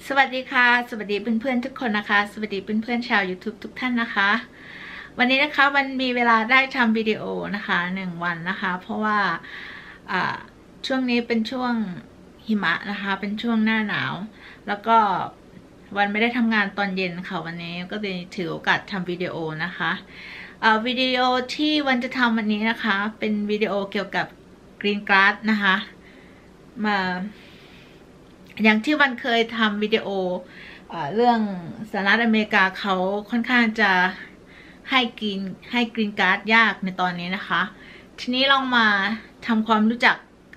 สวัสดีค่ะสวัสดีเพื่อนๆทุกคนนะคะสวัสดีเพื่อนๆชาว YouTube ทุกท่านนะคะวันนี้นะคะวันมีเวลาได้ทำวิดีโอนะคะ1 วันนะคะเพราะว่าช่วงนี้เป็นช่วงหิมะนะคะเป็นช่วงหน้าหนาวแล้วก็วันไม่ได้ทำงานตอนเย็นค่ะวันนี้ก็เลยถือโอกาสทำวิดีโอนะคะวิดีโอที่วันจะทำวันนี้นะคะเป็นวิดีโอเกี่ยวกับกรีนการ์ดนะคะอย่างที่วันเคยทำวิดีโอเรื่องสหรัฐอเมริกาเขาค่อนข้างจะให้กรีนการ์ดยากในตอนนี้นะคะทีนี้ลองมาทำความรู้จัก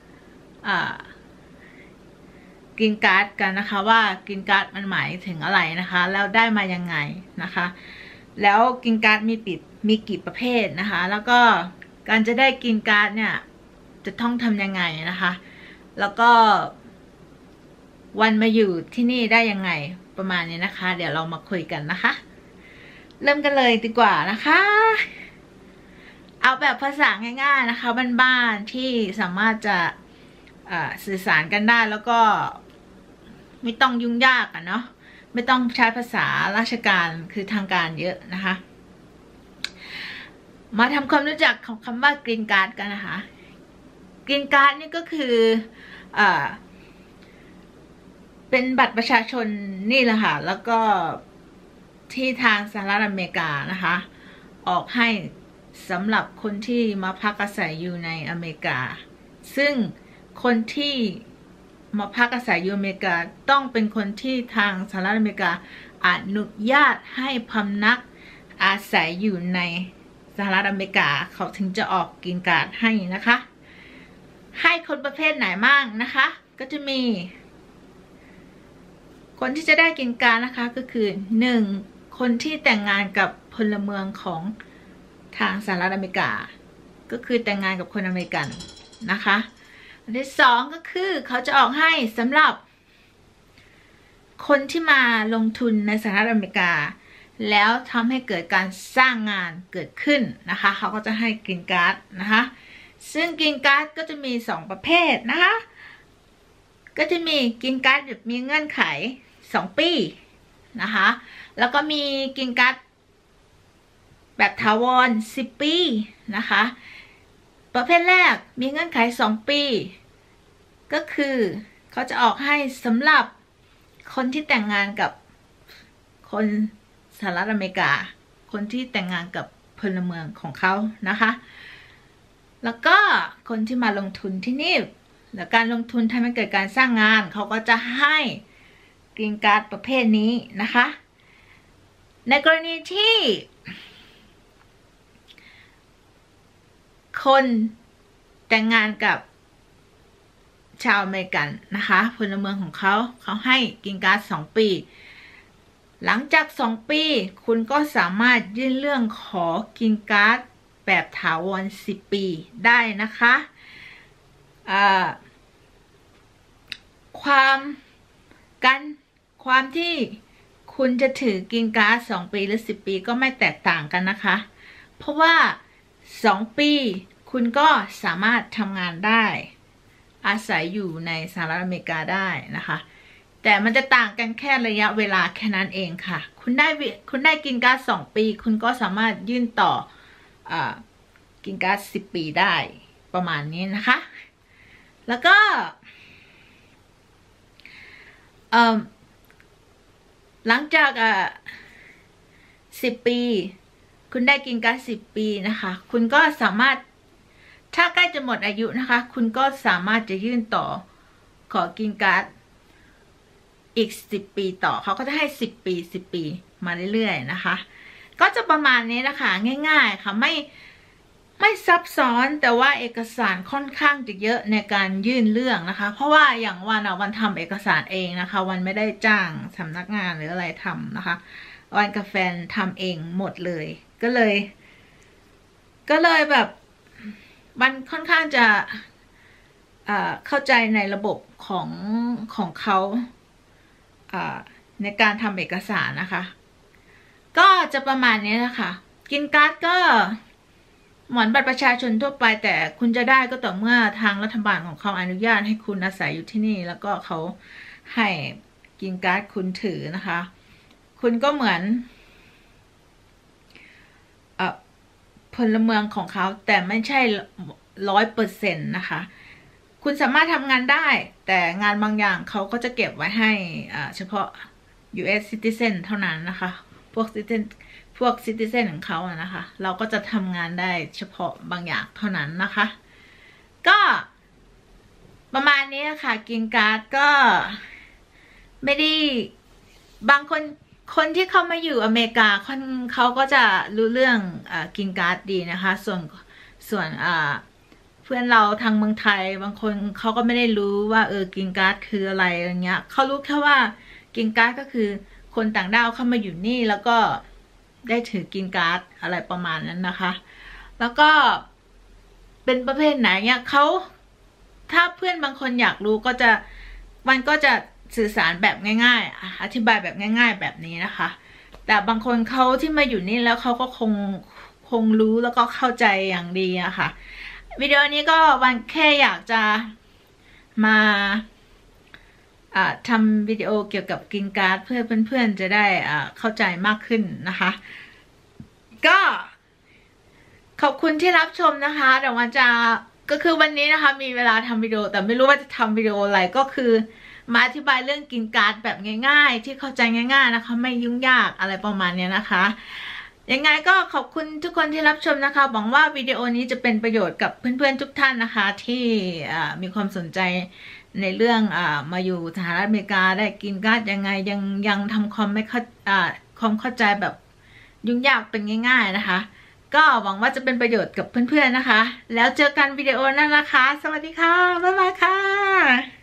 กรีนการ์ดกันนะคะว่ากรีนการ์ดมันหมายถึงอะไรนะคะแล้วได้มายังไงนะคะแล้วกรีนการ์ดมีกี่ประเภทนะคะแล้วก็การจะได้กรีนการ์ดเนี่ยจะต้องทำยังไงนะคะแล้วก็วันมาอยู่ที่นี่ได้ยังไงประมาณนี้นะคะเดี๋ยวเรามาคุยกันนะคะเริ่มกันเลยดีกว่านะคะเอาแบบภาษาง่ายๆนะคะบ้านๆที่สามารถจะสื่อสารกันได้แล้วก็ไม่ต้องยุ่งยากเนาะไม่ต้องใช้ภาษาราชการคือทางการเยอะนะคะมาทำความรู้จักของคำว่ากรีนการ์ดกันนะคะกรีนการ์ดนี่ก็คือเป็นบัตรประชาชนนี่แหละค่ะแล้วก็ที่ทางสหรัฐอเมริกานะคะออกให้สำหรับคนที่มาพักอาศัยอยู่ในอเมริกาซึ่งคนที่มาพักอาศัยอยู่อเมริกาต้องเป็นคนที่ทางสหรัฐอเมริกาอนุญาตให้พำนักอาศัยอยู่ในสหรัฐอเมริกาเขาถึงจะออกกรีนการ์ดให้นะคะให้คนประเภทไหนบ้างนะคะก็จะมีคนที่จะได้กรีนการ์ดนะคะก็คือ1คนที่แต่งงานกับพลเมืองของทางสหรัฐอเมริกาก็คือแต่งงานกับคนอเมริกันนะคะอันที่2ก็คือเขาจะออกให้สำหรับคนที่มาลงทุนในสหรัฐอเมริกาแล้วทำให้เกิดการสร้างงานเกิดขึ้นนะคะเขาก็จะให้กรีนการ์ดนะคะซึ่งกรีนการ์ดก็จะมี2ประเภทนะคะก็จะมีกรีนการ์ดแบบมีเงื่อนไข2 ปีนะคะแล้วก็มีกรีนการ์ดแบบถาวร10 ปีนะคะประเภทแรกมีเงื่อนไข2 ปีก็คือเขาจะออกให้สำหรับคนที่แต่งงานกับคนสหรัฐอเมริกาคนที่แต่งงานกับพลเมืองของเขานะคะแล้วก็คนที่มาลงทุนที่นี่และการลงทุนทำให้เกิดการสร้างงานเขาก็จะให้กรีนการ์ดประเภทนี้นะคะในกรณีที่คนแต่งงานกับชาวอเมริกันนะคะพลเมืองของเขาให้กรีนการ์ด2 ปีหลังจาก2 ปีคุณก็สามารถยื่นเรื่องขอกรีนการ์ดแบบถาวร10 ปีได้นะคะความที่คุณจะถือกรีนการ์ด2 ปีหรือ10 ปีก็ไม่แตกต่างกันนะคะเพราะว่า2 ปีคุณก็สามารถทำงานได้อาศัยอยู่ในสหรัฐอเมริกาได้นะคะแต่มันจะต่างกันแค่ระยะเวลาแค่นั้นเองค่ะคุณได้กรีนการ์ด2 ปีคุณก็สามารถยื่นต่อกรีนการ์ด10 ปีได้ประมาณนี้นะคะแล้วก็หลังจาก10 ปีคุณได้กรีนการ์ด10 ปีนะคะคุณก็สามารถถ้าใกล้จะหมดอายุนะคะคุณก็สามารถจะยื่นต่อขอกรีนการ์ดอีก10 ปีต่อเขาก็จะให้10 ปีมาเรื่อยๆนะคะก็จะประมาณนี้นะคะง่ายๆค่ะไม่ซับซ้อนแต่ว่าเอกสารค่อนข้างจะเยอะในการยื่นเรื่องนะคะเพราะว่าอย่างวันทำเอกสารเองนะคะวันไม่ได้จ้างสำนักงานหรืออะไรทำนะคะวันกับแฟนทำเองหมดเลยก็เลยแบบมันค่อนข้างจะเข้าใจในระบบของเขาในการทำเอกสารนะคะก็จะประมาณนี้นะคะกรีนการ์ดก็เหมือนบัตรประชาชนทั่วไปแต่คุณจะได้ก็ต่อเมื่อทางรัฐบาลของเขาอนุญาตให้คุณอาศัยอยู่ที่นี่แล้วก็เขาให้กรีนการ์ดคุณถือนะคะคุณก็เหมือนพลเมืองของเขาแต่ไม่ใช่100%นะคะคุณสามารถทำงานได้แต่งานบางอย่างเขาก็จะเก็บไว้ให้เฉพาะ US citizen เท่านั้นนะคะพวก citizen ของเขาอะนะคะเราก็จะทำงานได้เฉพาะบางอย่างเท่านั้นนะคะก็ประมาณนี้ค่ะกรีนการ์ดก็ไม่ได้บางคนที่เข้ามาอยู่อเมริกาเขาก็จะรู้เรื่องกรีนการ์ดดีนะคะส่วนเพื่อนเราทางเมืองไทยบางคนเขาก็ไม่ได้รู้ว่ากรีนการ์ดคืออะไรเงี้ยเขารู้แค่ว่ากรีนการ์ดก็คือคนต่างด้าวเข้ามาอยู่นี่แล้วก็ได้ถือกรีนการ์ดอะไรประมาณนั้นนะคะแล้วก็เป็นประเภทไหนเนี่ยถ้าเพื่อนบางคนอยากรู้มันก็จะสื่อสารแบบง่ายๆอธิบายแบบง่ายๆแบบนี้นะคะแต่บางคนเขาที่มาอยู่นี่แล้วเขาก็คงรู้แล้วก็เข้าใจอย่างดีอะค่ะวิดีโอนี้ก็วันแค่อยากจะมาทำวิดีโอเกี่ยวกับกรีนการ์ดเพื่อเพื่อนๆจะได้เข้าใจมากขึ้นนะคะก็ขอบคุณที่รับชมนะคะเดี๋ยวก็คือวันนี้นะคะมีเวลาทำวิดีโอแต่ไม่รู้ว่าจะทำวิดีโออะไรก็คือมาอธิบายเรื่องกรีนการ์ดแบบง่ายๆที่เข้าใจง่ายๆนะคะไม่ยุ่งยากอะไรประมาณนี้นะคะยังไงก็ขอบคุณทุกคนที่รับชมนะคะหวังว่าวิดีโอนี้จะเป็นประโยชน์กับเพื่อนๆทุกท่านนะคะที่มีความสนใจในเรื่องมาอยู่สหรัฐอเมริกาได้กรีนการ์ดยังไงยังทำความเข้าใจแบบยุ่งยากเป็นง่ายๆนะคะก็หวังว่าจะเป็นประโยชน์กับเพื่อนๆนะคะแล้วเจอกันวิดีโอหน้านะคะสวัสดีค่ะบ๊ายบายค่ะ